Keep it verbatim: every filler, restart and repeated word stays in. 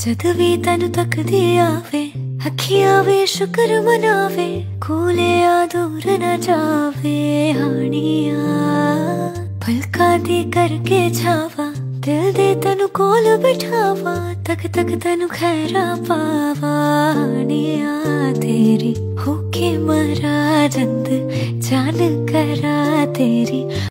जद भी तेनू तकदी आवे अखियां वे शुक्र मनावे कोले आ दूर न जावे हानिया पलकां दी करके छावा दिल दे तेनू कोल बिठावा तक तक तेनू खैरा पावा हानिया।